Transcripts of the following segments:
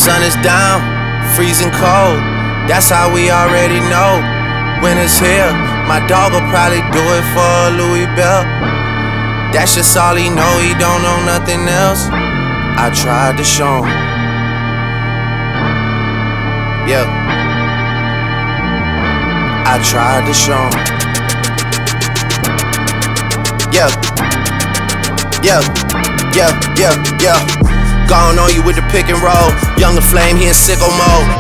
sun is down, freezing cold. That's how we already know winter's here. My dog will probably do it for Louis Bell. That's just all he know, he don't know nothing else. I tried to show him. Yeah, I tried to show him. Yeah, yeah, yeah, yeah, yeah. Gone on you with the pick and roll. Younger Flame, he in sicko mode.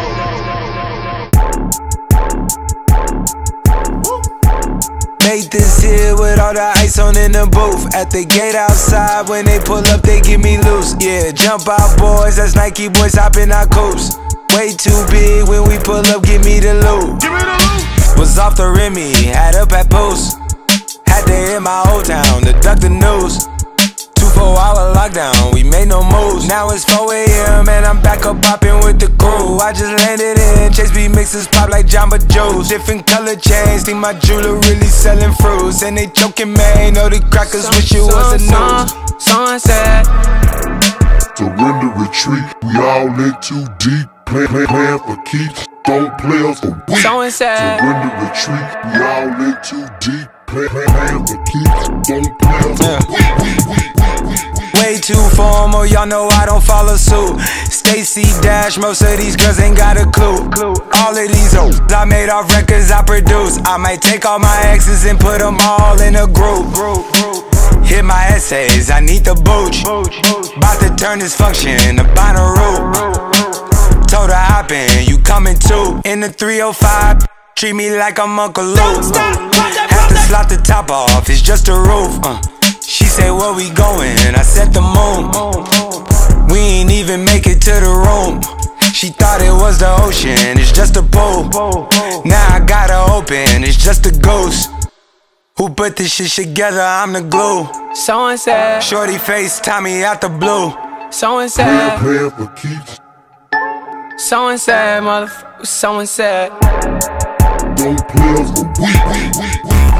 Made this here with all the ice on in the booth. At the gate outside, when they pull up, they get me loose. Yeah, jump out boys, that's Nike boys hopping our coops. Way too big when we pull up, give me the loot. Was off the Remy, had up at Post. Had to hit my old town to duck the news. 2-4-hour lockdown, we made no moves. Now it's 4 AM and I'm back up popping with the crew. I just landed in, Chase B mixes pop like Jamba Juice. Different color chains, think my jeweler really selling fruits. And they joking, man, know the crackers wish it was a news. Someone said surrender, retreat, we all in too deep. Playing for keeps, don't play us for weak. Someone said surrender, retreat, we all in too deep. Playing for keeps, don't play us for weak. Way too formal, y'all know I don't follow suit. Stacy Dash, most of these girls ain't got a clue. All of these hoes I made off records I produce. I might take all my exes and put them all in a group. Hit my essays, I need the booch. About to turn this function to Bonnaroo. Told her hop in, you coming too. In the 305, treat me like I'm Uncle Luke. Have to slot the top off, it's just a roof. She say where we going, I said the moon. We ain't even make it to the room. She thought it was the ocean, it's just a pool. Now I gotta open, it's just a ghost. Who put this shit together, I'm the glue. Someone said Shorty face, Tommy out the blue. Someone said Playing for keeps, someone said motherfucker. Someone said don't play us for weak.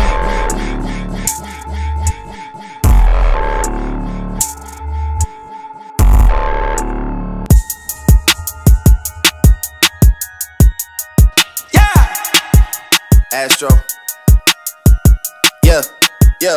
Astro. Yeah, yeah.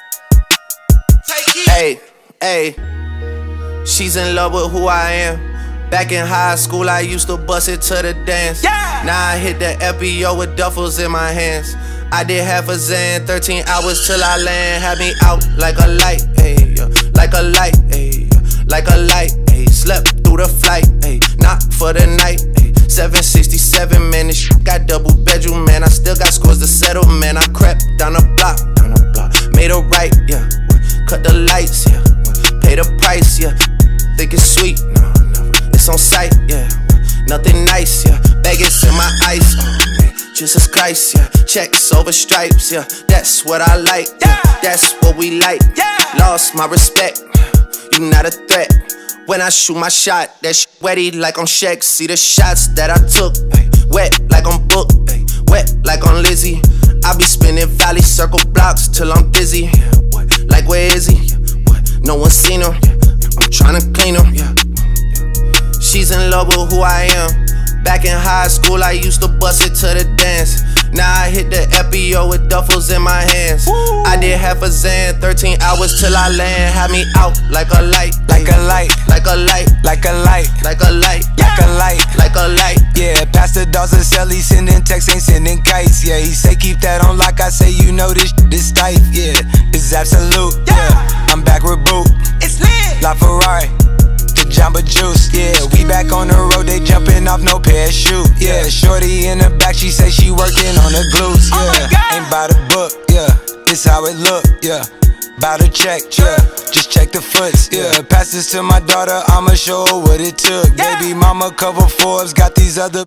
Hey, hey. She's in love with who I am. Back in high school, I used to bust it to the dance. Yeah. Now I hit the FBO with duffels in my hands. I did half a Zan, 13 hours till I land. Had me out like a light, ayy, like a light, ayy, like a light, ayy. Slept through the flight, ayy, not for the night, ayy. 767, man, this shit got double bedroom, man. I still got scores to settle, man. I crept down the block, made a right, yeah. Cut the lights, yeah. Pay the price, yeah. Think it's sweet, no, never. It's on sight, yeah. Nothing nice, yeah. Baggage in my ice, oh man. Jesus Christ, yeah. Checks over stripes, yeah. That's what I like, yeah. That's what we like, yeah. Lost my respect, you not a threat. When I shoot my shot, that shit wetty like on Shaq. See the shots that I took, ay, wet like on Book, ay, wet like on Lizzie. I be spinning valley circle blocks till I'm dizzy. Yeah, what? Like where is he? Yeah, what? No one seen him. Yeah, I'm tryna clean him. Yeah, yeah. She's in love with who I am. Back in high school, I used to bust it to the dance. Now I hit the FBO with duffels in my hands. Woo. I did half a Zan, 13 hours till I land. Had me out like a light, like a light, like a light, like a light, like a light, like a light, like a light. Yeah, Pastor Dawson sell, he sending texts, ain't sending kites. Yeah, he say keep that on lock. I say you know this tight. Yeah, it's absolute. Yeah, I'm back with Boot. It's lit. La Ferrari. Jamba Juice, yeah, we back on the road, they jumping off no parachute, yeah. Shorty in the back, she say she working on the glutes, yeah. Ain't by the book, yeah, it's how it look, yeah. Bout to check, yeah, just check the foots, yeah. Pass this to my daughter, I'ma show her what it took. Baby mama cover Forbes, got these other